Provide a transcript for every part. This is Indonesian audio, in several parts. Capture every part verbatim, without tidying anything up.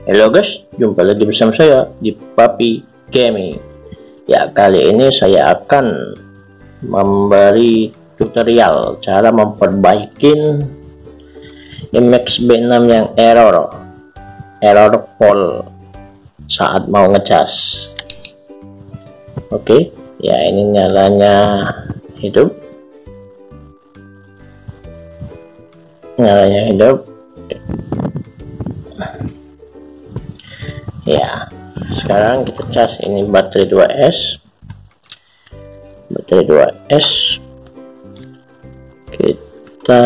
Halo guys, jumpa lagi bersama saya di Papi Gaming. Ya, kali ini saya akan memberi tutorial cara memperbaiki IMEX B enam yang error error fault saat mau ngecas. Oke, ya ini nyalanya hidup, nyalanya hidup. Ya, sekarang kita cas ini baterai dua S, baterai dua S kita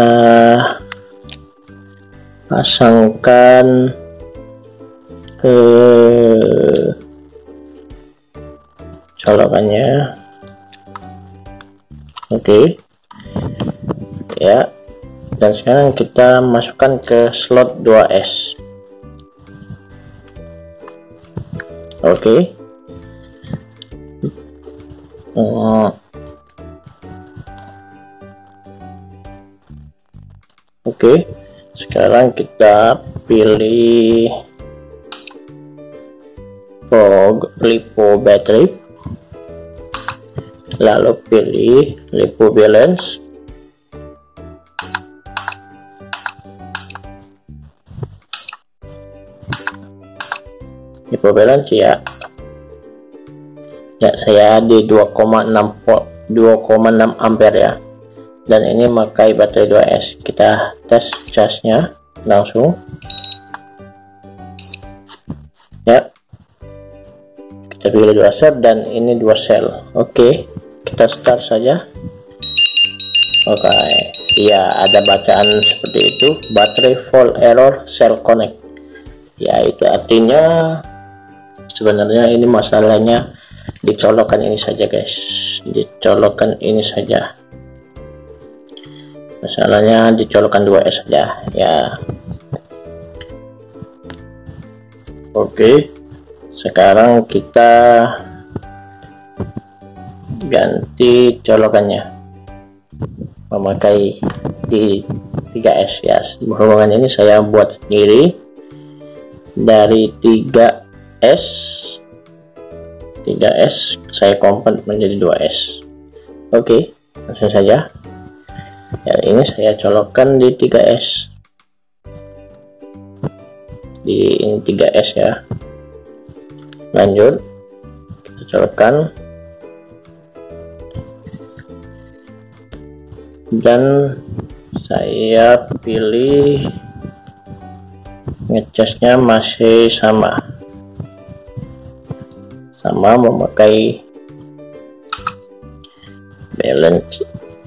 pasangkan ke colokannya. Oke, ya, dan sekarang kita masukkan ke slot dua S. Oke, hmm. Oke, sekarang kita pilih Fog Lipo Battery, lalu pilih Lipo Balance, Lipo Balance ya. Ya, saya di dua koma enam ampere ya, dan ini memakai baterai dua S. Kita tes casnya langsung ya, kita pilih dua sel dan ini dua sel. Oke, kita start saja. Oke, ya, ada bacaan seperti itu, baterai fault error cell connect. Ya, itu artinya sebenarnya ini masalahnya dicolokan ini saja guys, dicolokan ini saja, masalahnya dicolokan dua S saja ya. Oke, sekarang kita ganti colokannya memakai di tiga S ya. Hubungan ini saya buat sendiri dari tiga S, tiga S saya convert menjadi dua S. Oke, langsung saja ya, ini saya colokkan di tiga S, di ini tiga S ya. Lanjut kita colokkan dan saya pilih ngecasnya masih sama sama memakai balance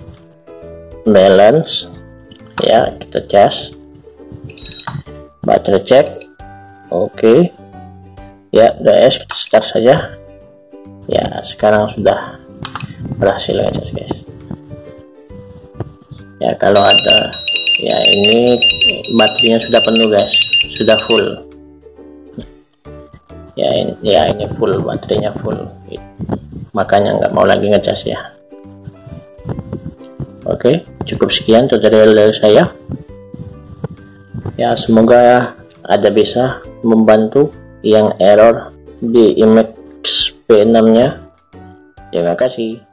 balance ya. Kita cas, baterai cek. Oke ya, dua S kita start saja ya. Sekarang sudah berhasil ngecas guys ya. Kalau ada ya, ini baterainya sudah penuh guys, sudah full ya. Ini ya, ini full, baterainya full, makanya nggak mau lagi ngecas ya. Oke, cukup sekian tutorial dari saya ya. Semoga ada bisa membantu yang error di IMEX B enam nya. Terima kasih.